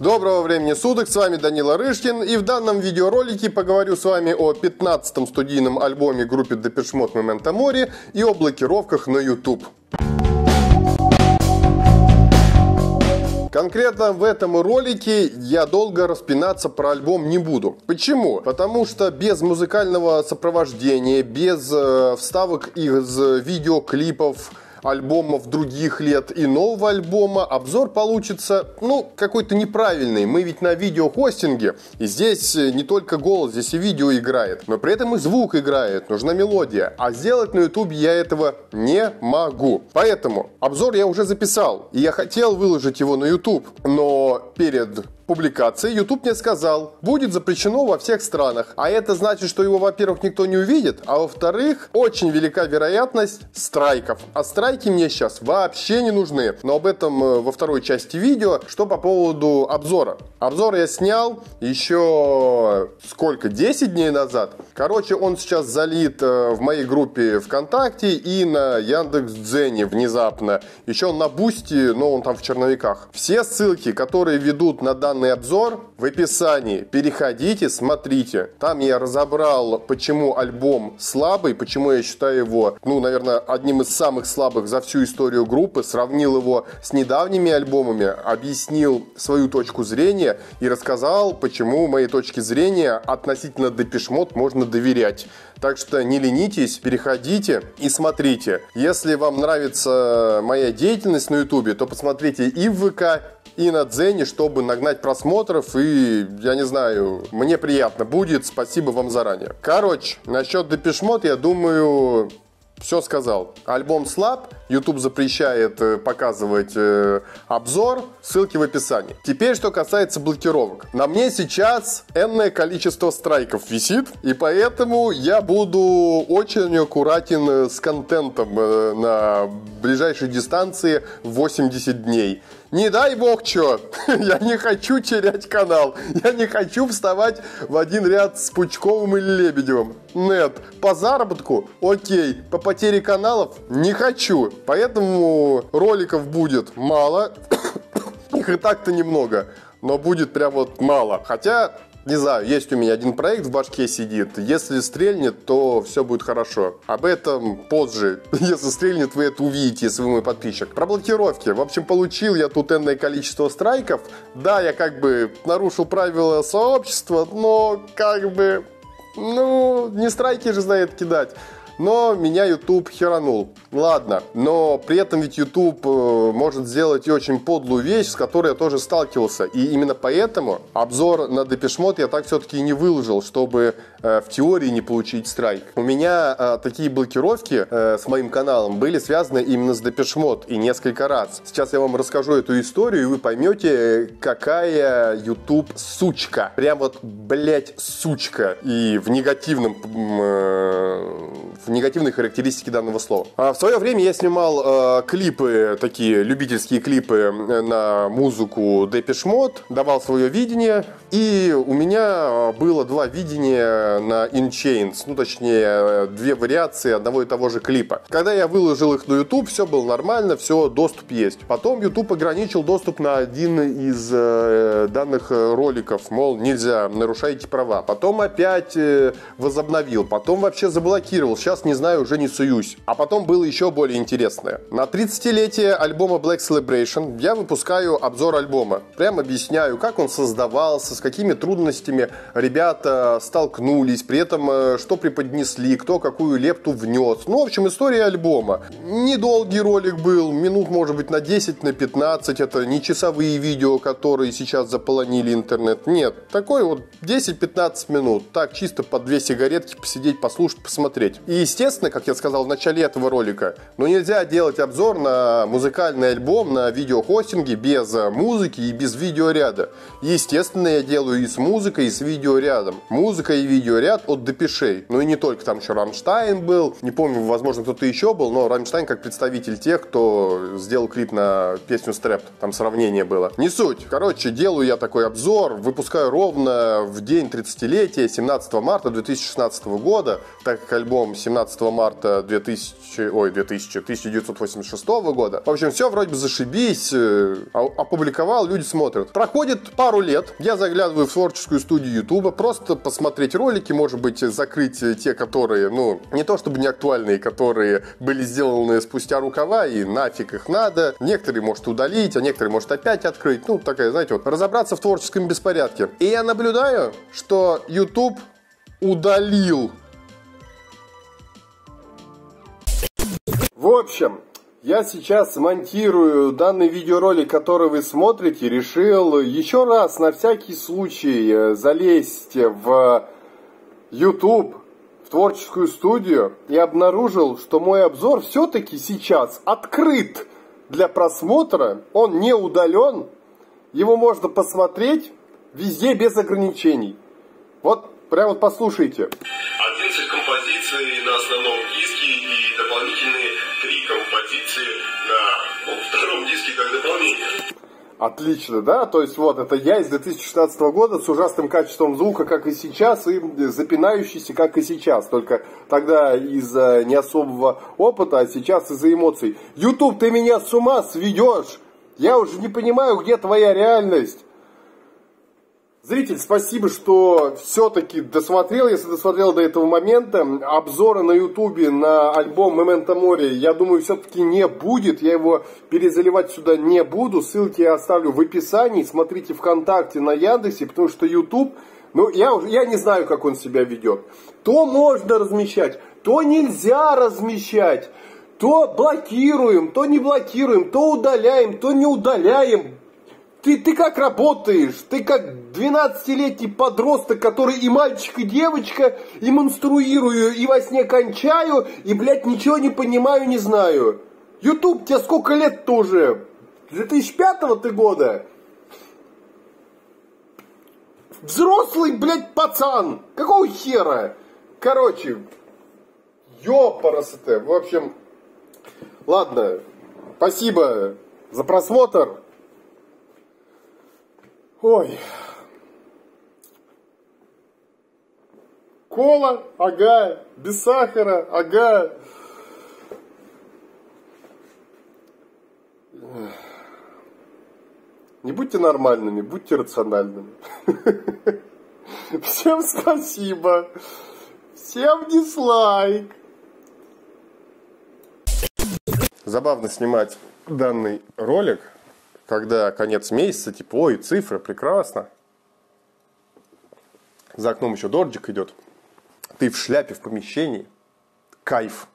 Доброго времени суток, с вами Данила Рышкин, и в данном видеоролике поговорю с вами о 15-м студийном альбоме группы Depeche Mode Memento Mori и о блокировках на YouTube. Конкретно в этом ролике я долго распинаться про альбом не буду. Почему? Потому что без музыкального сопровождения, без вставок из видеоклипов, альбомов других лет и нового альбома, обзор получится, какой-то неправильный. Мы ведь на видеохостинге, и здесь не только голос, здесь и видео играет, но при этом и звук играет, нужна мелодия. А сделать на YouTube я этого не могу. Поэтому обзор я уже записал, и я хотел выложить его на YouTube, но перед публикации YouTube мне сказал, будет запрещено во всех странах. А это значит, что его, во-первых, никто не увидит, а во-вторых, очень велика вероятность страйков. А страйки мне сейчас вообще не нужны. Но об этом во второй части видео. Что по поводу обзора. Обзор я снял еще 10 дней назад. Короче, он сейчас залит в моей группе ВКонтакте и на Яндекс.Дзене внезапно. Еще на Бусти, но он там в черновиках. Все ссылки, которые ведут на данный обзор, в описании. Переходите, смотрите. Там я разобрал, почему альбом слабый, почему я считаю его, наверное, одним из самых слабых за всю историю группы. Сравнил его с недавними альбомами, объяснил свою точку зрения и рассказал, почему моей точке зрения относительно Depeche Mode можно доверять. Так что не ленитесь, переходите и смотрите. Если вам нравится моя деятельность на YouTube, то посмотрите и в ВК, и на Дзене, чтобы нагнать просмотров, и, я не знаю, мне приятно будет, спасибо вам заранее. Короче, насчет Depeche Mode, я думаю, все сказал. Альбом слаб, YouTube запрещает показывать обзор, ссылки в описании. Теперь, что касается блокировок. На мне сейчас энное количество страйков висит, и поэтому я буду очень аккуратен с контентом на ближайшей дистанции 80 дней. Не дай бог чё, я не хочу терять канал, я не хочу вставать в один ряд с Пучковым или Лебедевым. Нет, по заработку окей, по потере каналов не хочу, поэтому роликов будет мало, их и так-то немного, но будет прям вот мало, хотя... Не знаю, есть у меня один проект в башке сидит. Если стрельнет, то все будет хорошо. Об этом позже. Если стрельнет, вы это увидите, если вы мой подписчик. Про блокировки. В общем, получил я тут энное количество страйков. Да, я нарушил правила сообщества, но не страйки же за это кидать. Но меня YouTube херанул. Ладно, но при этом ведь YouTube может сделать и очень подлую вещь, с которой я тоже сталкивался. И именно поэтому обзор на Depeche Mode я так все-таки и не выложил, чтобы в теории не получить страйк. У меня такие блокировки с моим каналом были связаны именно с Depeche Mode и несколько раз. Сейчас я вам расскажу эту историю, и вы поймете, какая YouTube сучка. Прям вот, сучка. И в негативной характеристике данного слова. В свое время я снимал клипы, такие любительские клипы на музыку Depeche Mode, давал свое видение, и у меня было два видения на In Chains, точнее, две вариации одного и того же клипа. Когда я выложил их на YouTube, все было нормально, все, доступ есть. Потом YouTube ограничил доступ на один из данных роликов, мол, нельзя, нарушаете права. Потом опять возобновил, потом вообще заблокировал. Сейчас, не знаю, уже не суюсь. А потом было еще более интересное. На 30-летие альбома Black Celebration я выпускаю обзор альбома. Прям объясняю, как он создавался, с какими трудностями ребята столкнулись, при этом что преподнесли, кто какую лепту внес. В общем, история альбома. Недолгий ролик был, минут, может быть, на 10, на 15. Это не часовые видео, которые сейчас заполонили интернет. Нет, такой вот 10-15 минут. Так, чисто под две сигаретки посидеть, послушать, посмотреть. И, естественно, как я сказал в начале этого ролика, нельзя делать обзор на музыкальный альбом на видеохостинге без музыки и без видеоряда. Естественно, я делаю и с музыкой, и с видеорядом. Музыка и видеоряд от Депешей. И не только, там еще Рамштайн был, не помню, возможно, кто-то еще был, но Рамштайн как представитель тех, кто сделал клип на песню Strapped. Там сравнение было. Не суть. Короче, делаю я такой обзор, выпускаю ровно в день 30-летия, 17 марта 2016 года, так как альбом 17 13 марта 1986 года. В общем, все вроде бы зашибись, опубликовал, люди смотрят. Проходит пару лет, я заглядываю в творческую студию Ютуба, просто посмотреть ролики, может быть, закрыть те, которые, ну, не то чтобы не актуальные, которые были сделаны спустя рукава, и нафиг их надо. Некоторые может удалить, а некоторые может опять открыть. Ну, такая, знаете, вот, разобраться в творческом беспорядке. И я наблюдаю, что YouTube удалил. В общем, я сейчас монтирую данный видеоролик, который вы смотрите. Решил еще раз на всякий случай залезть в YouTube, в творческую студию, и обнаружил, что мой обзор все-таки сейчас открыт для просмотра. Он не удален. Его можно посмотреть везде без ограничений. Вот, прям вот послушайте. 11 композиций на основном диске и дополнительные 3 композиции на втором диске как дополнение. Отлично, да? То есть вот, это я из 2016 года с ужасным качеством звука, как и сейчас, и запинающийся, как и сейчас. Только тогда из-за не особого опыта, а сейчас из-за эмоций. YouTube, ты меня с ума сведешь! Я уже не понимаю, где твоя реальность. Зритель, спасибо, что все-таки досмотрел, если досмотрел до этого момента. Обзора на ютубе на альбом «Memento Mori», я думаю, все-таки не будет. Я его перезаливать сюда не буду. Ссылки я оставлю в описании. Смотрите ВКонтакте, на Яндексе, потому что YouTube, ну, я не знаю, как он себя ведет. То можно размещать, то нельзя размещать. То блокируем, то не блокируем, то удаляем, то не удаляем. Ты как работаешь? Ты как 12-летний подросток, который и мальчик, и девочка, и менструирую, и во сне кончаю, и, блядь, ничего не понимаю, не знаю. YouTube, тебе сколько лет-то уже? 2005 ты года? Взрослый, блядь, пацан. Какого хера? Короче, ёпарасоте. В общем, ладно, спасибо за просмотр. Ой. Кола, ага. Без сахара, ага. Не будьте нормальными, будьте рациональными. Всем спасибо. Всем дизлайк. Забавно снимать данный ролик, когда конец месяца, типа, ой, цифры, прекрасно. За окном еще дождик идет. Ты в шляпе в помещении. Кайф.